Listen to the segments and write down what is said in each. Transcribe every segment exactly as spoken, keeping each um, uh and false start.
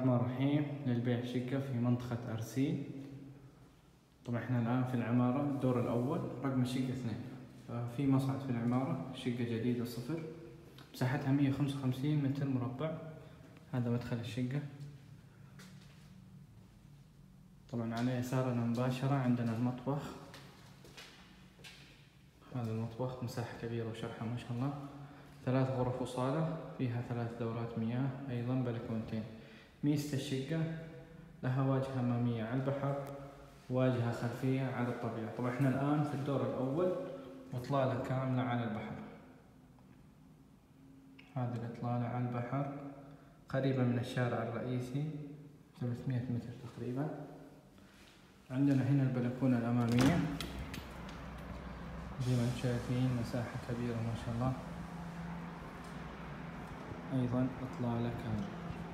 الرحمن الرحيم. للبيع شقة في منطقة أرسيل. طبعا احنا الآن في العمارة الدور الأول رقم الشقة اثنين. ففي مصعد في العمارة، شقة جديدة صفر، مساحتها مية وخمسة وخمسين متر مربع. هذا مدخل الشقة. طبعا على يسارنا مباشرة عندنا المطبخ. هذا المطبخ مساحة كبيرة وشرحة ما شاء الله. ثلاث غرف وصالة، فيها ثلاث دورات مياه، أيضا بلكونتين. ميزة الشقة لها واجهة أمامية على البحر، واجهة خلفية على الطبيعة. طبعا احنا الآن في الدور الأول وإطلالة كاملة على البحر. هذه الإطلالة على البحر قريبة من الشارع الرئيسي، ثلاثمية متر تقريبا. عندنا هنا البلكونة الأمامية زي ما انتم شايفين، مساحة كبيرة ما شاء الله. أيضا إطلالة كاملة.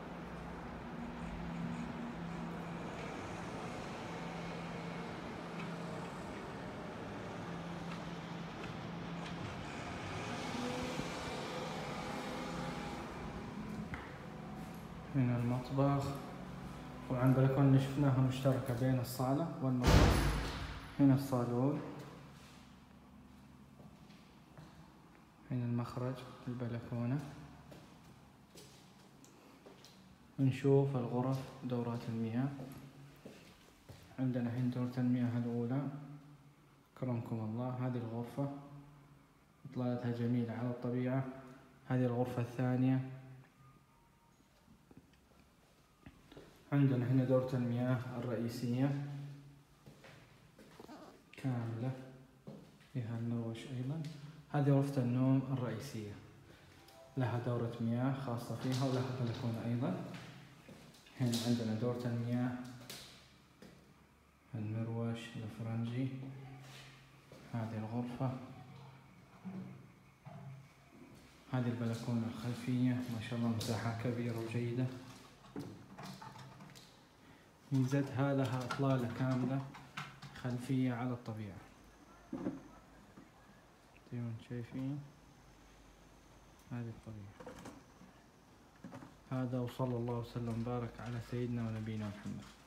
هنا المطبخ. طبعا البلكونة اللي شفناها مشتركة بين الصالة والمطبخ. هنا الصالون، هنا المخرج البلكونة. نشوف الغرف دورات المياه. عندنا هنا دورة المياه الأولى، كرمكم الله. هذه الغرفة إطلالتها جميلة على الطبيعة. هذه الغرفة الثانية. عندنا هنا دورة المياه الرئيسية كاملة، فيها المروش أيضا. هذه غرفة النوم الرئيسية، لها دورة مياه خاصة فيها ولها بلكونة أيضا. هنا عندنا دورة المياه، المروش الفرنجي. هذه الغرفة. هذه البلكونة الخلفية ما شاء الله، مساحة كبيرة وجيدة. ميزتها لها إطلالة كاملة خلفية على الطبيعة زي ما انتم شايفين. هذه الطبيعة. هذا وصلى الله وسلم وبارك على سيدنا ونبينا محمد.